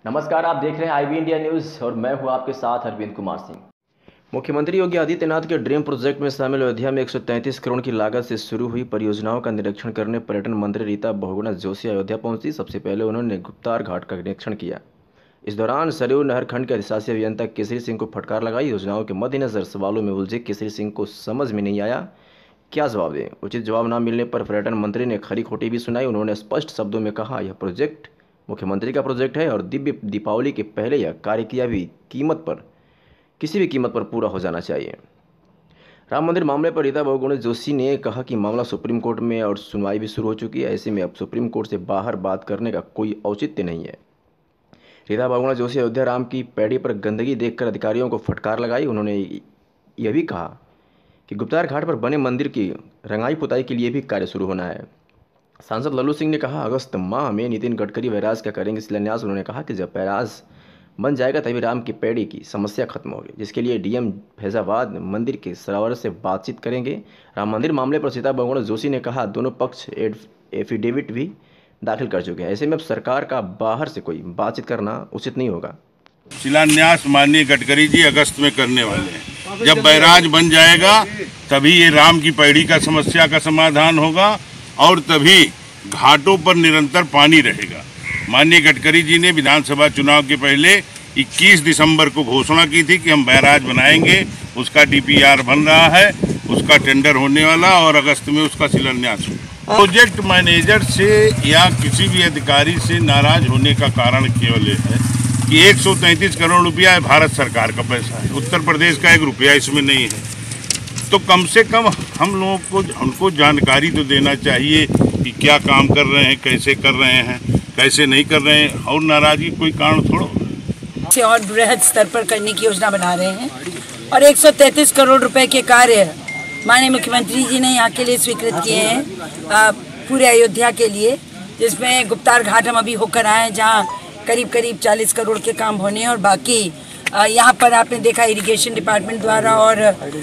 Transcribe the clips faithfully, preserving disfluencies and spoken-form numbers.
नमस्कार, आप देख रहे हैं आई बी इंडिया न्यूज़ और मैं हूं आपके साथ अरविंद कुमार सिंह। मुख्यमंत्री योगी आदित्यनाथ के ड्रीम प्रोजेक्ट में शामिल अयोध्या में एक सौ तैंतीस करोड़ की लागत से शुरू हुई परियोजनाओं का निरीक्षण करने पर्यटन मंत्री रीता बहुगुणा जोशी अयोध्या पहुंची। सबसे पहले उन्होंने गुप्तार घाट का निरीक्षण किया। इस दौरान सरयू नहर खंड के अधिशासी अभियंता केसरी सिंह को फटकार लगाई। योजनाओं के मद्देनजर सवालों में उलझे केसरी सिंह को समझ में नहीं आया क्या जवाब दें। उचित जवाब न मिलने पर पर्यटन मंत्री ने खरी खोटी भी सुनाई। उन्होंने स्पष्ट शब्दों में कहा, यह प्रोजेक्ट मुख्यमंत्री का प्रोजेक्ट है और दिव्य दीपावली के पहले यह कार्य किया भी कीमत पर किसी भी कीमत पर पूरा हो जाना चाहिए। राम मंदिर मामले पर रीता बहुगुणा जोशी ने कहा कि मामला सुप्रीम कोर्ट में और सुनवाई भी शुरू हो चुकी है। ऐसे में अब सुप्रीम कोर्ट से बाहर बात करने का कोई औचित्य नहीं है। रीता बहुगुणा जोशी अयोध्या राम की पैड़ी पर गंदगी देखकर अधिकारियों को फटकार लगाई। उन्होंने यह भी कहा कि गुप्तार घाट पर बने मंदिर की रंगाई पुताई के लिए भी कार्य शुरू होना है। सांसद लल्लू सिंह ने कहा, अगस्त माह में नितिन गडकरी बैराज का करेंगे शिलान्यास। उन्होंने कहा कि जब बैराज बन जाएगा तभी राम की पैड़ी की समस्या खत्म होगी, जिसके लिए डीएम फैजाबाद मंदिर के सरावर से बातचीत करेंगे। राम मंदिर मामले पर रीता बहुगुणा जोशी ने कहा, दोनों पक्ष एफिडेविट भी दाखिल कर चुके हैं। ऐसे में अब सरकार का बाहर से कोई बातचीत करना उचित नहीं होगा। शिलान्यास माननीय गडकरी जी अगस्त में करने वाले हैं। जब बैराज बन जाएगा तभी ये राम की पैड़ी का समस्या का समाधान होगा और तभी घाटों पर निरंतर पानी रहेगा। माननीय गडकरी जी ने विधानसभा चुनाव के पहले इक्कीस दिसंबर को घोषणा की थी कि हम बैराज बनाएंगे। उसका डीपीआर बन रहा है, उसका टेंडर होने वाला और अगस्त में उसका शिलान्यास होगा। प्रोजेक्ट मैनेजर से या किसी भी अधिकारी से नाराज होने का कारण केवल है कि एक सौ तैंतीस करोड़ रुपया है, भारत सरकार का पैसा है, उत्तर प्रदेश का एक रुपया इसमें नहीं है। तो कम से कम हम लोगों को हमको जानकारी तो देना चाहिए कि क्या काम कर रहे हैं, कैसे कर रहे हैं, कैसे नहीं कर रहे हैं, और नाराजगी कोई कारण थोड़ा से और बृहद स्तर पर करने की योजना बना रहे हैं और एक सौ तैंतीस करोड़ रुपए के कार्य माननीय मुख्यमंत्री जी ने यहाँ के लिए स्वीकृत किए हैं पूरे अयोध्या के लिए, जिसमें गुप्तार घाट हम अभी होकर आए जहाँ करीब करीब चालीस करोड़ के काम होने हैं और बाकी यहाँ पर आपने देखा इरिगेशन डिपार्टमेंट द्वारा और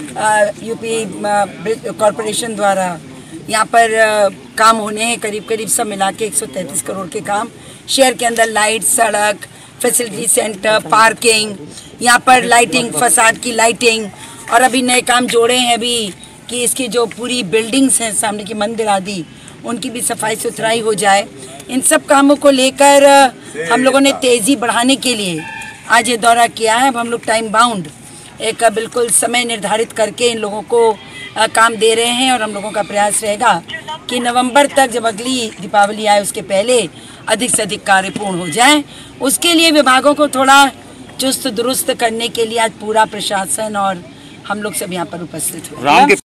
यूपी कॉरपोरेशन द्वारा यहाँ पर काम होने हैं। करीब करीब सब मिला के एक सौ तैंतीस करोड़ के काम शहर के अंदर लाइट, सड़क, फैसिलिटी सेंटर, पार्किंग, यहाँ पर लाइटिंग, फसाद की लाइटिंग और अभी नए काम जोड़े हैं अभी कि इसकी जो पूरी बिल्डिंग्स हैं सामने की मंदिर आदि उनकी भी सफाई सुथराई हो जाए। इन सब कामों को लेकर हम लोगों ने तेज़ी बढ़ाने के लिए आज ये दौरा किया है। अब हम लोग टाइम बाउंड एक बिल्कुल समय निर्धारित करके इन लोगों को काम दे रहे हैं और हम लोगों का प्रयास रहेगा कि नवंबर तक जब अगली दीपावली आए उसके पहले अधिक से अधिक कार्य पूर्ण हो जाए। उसके लिए विभागों को थोड़ा चुस्त दुरुस्त करने के लिए आज पूरा प्रशासन और हम लोग सब यहाँ पर उपस्थित हुए।